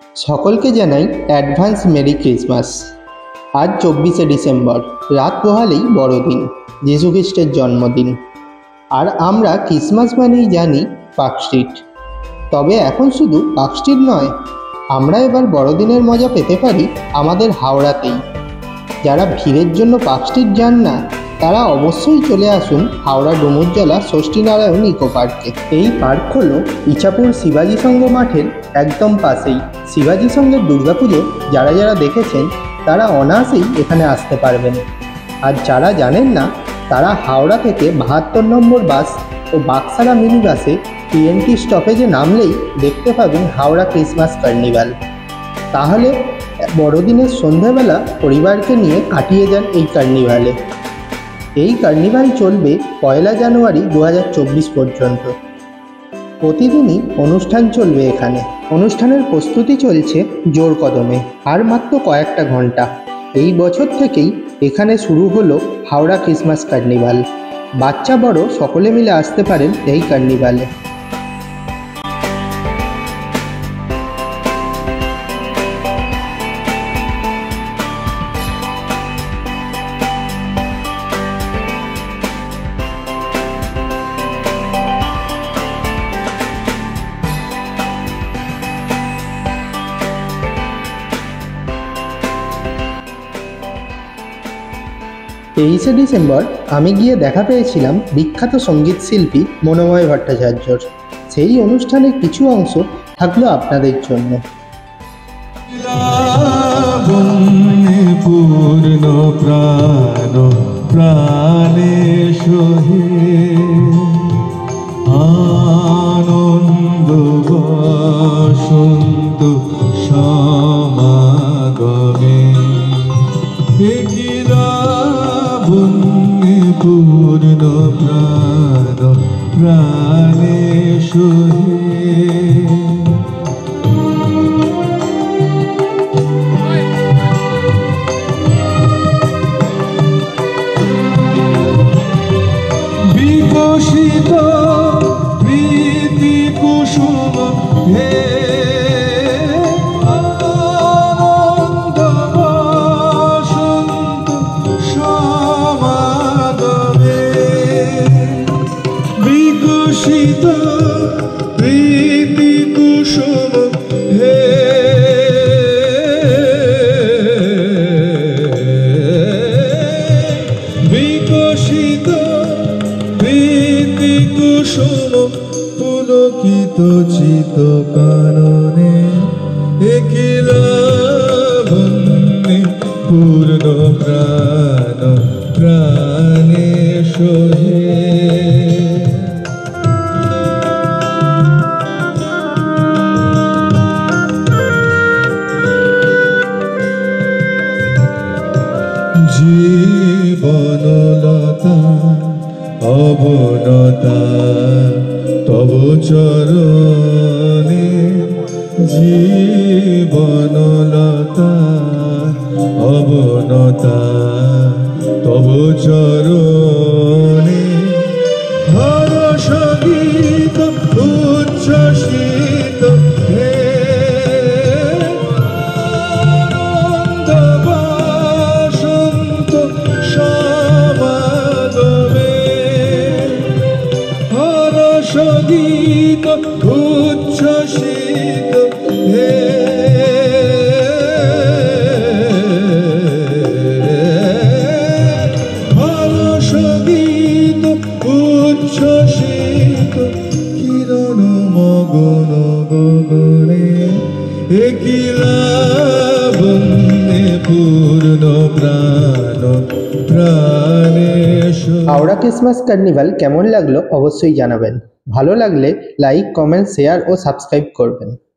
সকলকে জানাই advance merry Christmas. আজ 24শে ডিসেম্বর, রাত পোহালেই বড়দিন, যিশু খ্রিস্টের জন্মদিন। আর আমরা ক্রিসমাস মানেই জানি পার্ক স্ট্রিট। তবে এখন শুধু পার্ক স্ট্রিট নয়, আমরা এবার বড়দিনের মজা পেতে পারি আমাদের হাওড়াতেই। যারা ভিড়ের জন্য পার্ক স্ট্রিট যান না, তারা অবশ্যই চলে আসুন হাওড়া ডুমুরজলা ষষ্ঠীনারায়ণ ইকো পার্কে। এই পার্ক হলো ইছাপুর শিবাজি সংঘ মাঠের একদম পাশেই। শিবাজি সংঘের দুর্গাপুজো যারা যারা দেখেছেন তারা অনায়াসেই এখানে আসতে পারবেন। আর যারা জানেন না, তারা হাওড়া থেকে 72 নম্বর বাস ও বাক্সারা মিনি বাসে TNT স্টপেজে নামলেই দেখতে পাবেন হাওড়া ক্রিসমাস কার্নিভাল। তাহলে বড়দিনের সন্ধ্যাবেলা পরিবারকে নিয়ে কাটিয়ে যান এই কার্নিভালে। এই কার্নিভাল চলবে 1 জানুয়ারি 2024 পর্যন্ত। প্রতিদিনই অনুষ্ঠান চলবে এখানে। অনুষ্ঠানের প্রস্তুতি চলছে জোর কদমে, আর মাত্র কয়েকটা ঘন্টা। এই বছর থেকেই এখানে শুরু হলো হাওড়া ক্রিসমাস কার্নিভাল। বাচ্চা বড় সকলে মিলে আসতে পারেন এই কার্নিভালে। তেইশে ডিসেম্বর আমি গিয়ে দেখা পেয়েছিলাম বিখ্যাত সঙ্গীত শিল্পী মনোময় ভট্টাচার্যর। সেই অনুষ্ঠানের কিছু অংশ থাকলো আপনাদের জন্য। পূর্ণ প্রাণ প্রাণে সহে আনন্দ বসন্ত সমাগমে পূর্ণ প্রাণ প্রাণে সহে বিকশিত প্রীতি কুসুম হে আনন্দ বসন্ত সমাগমে বিকশিত প্রীতি কুসুম হে বিকশিত প্রীতি কুসুম পুলকিত চিত কাননে একিলা বন্যে পূর্ণ প্রাণ প্রাণে সহে জীবনলতা অবনতা তব চরণে জীবনলতা অবনতা তব চরণে হর্ষ গীত উচ্ছ্বসিত হে আনন্দ বসন্ত সমাগমে হর্ষ গীত উচ্ছ্বসিত হে হর্ষ গীত উচ্ছ্বসিত কিরণ মগন গগনে একিলা বন্দে পূর্ণ প্রাণ প্রাণে। হাওড়া ক্রিসমাস কার্নিভাল কেমন লাগলো অবশ্যই জানাবেন। ভালো লাগলে লাইক, কমেন্ট, শেয়ার ও সাবস্ক্রাইব করবেন।